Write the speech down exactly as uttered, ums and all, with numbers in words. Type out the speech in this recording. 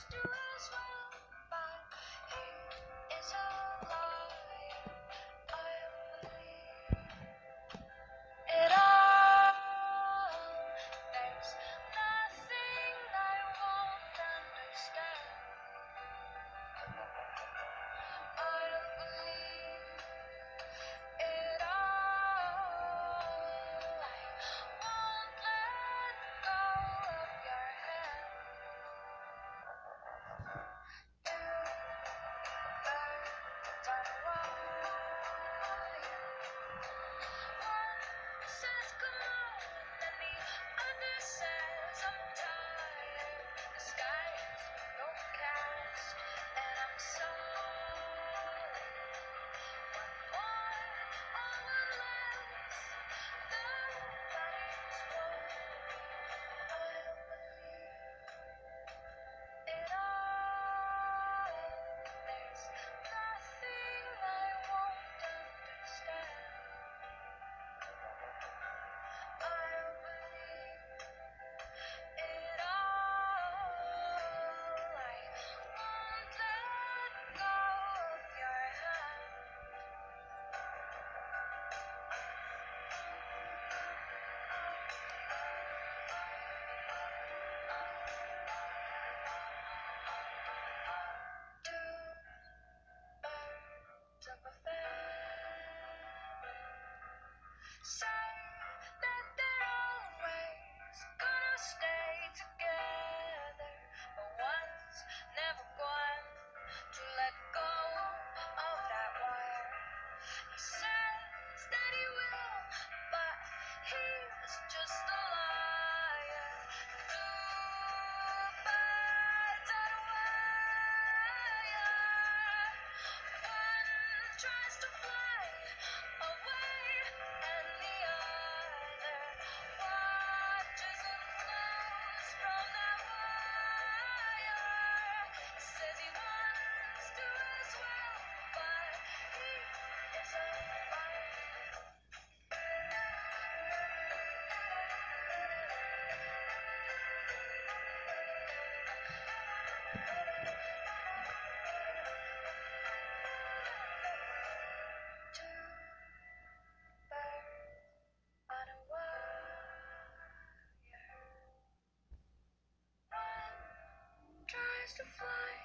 do as well, but he is a liar. I believe it all. There's nothing I won't understand. I believe it all. I won't let go of your hand. Two birds on a wire. One says come on, and the other says I'm tired. The sky is overcast, and I'm sorry. One more, or one less, nobody's worried. I believe it all. There's nothing I won't understand. I believe it all. I won't let go of your hand. Two birds of a feather say that they're always gonna stay together, but one's never going to let go of that wire. He says that he will, but he's just a liar. Two birds on a wire. One tries to fly away, and the other watches him close from that wire. He says he wants to as well, but he is a liar. Two birds on a wire. One tries to fly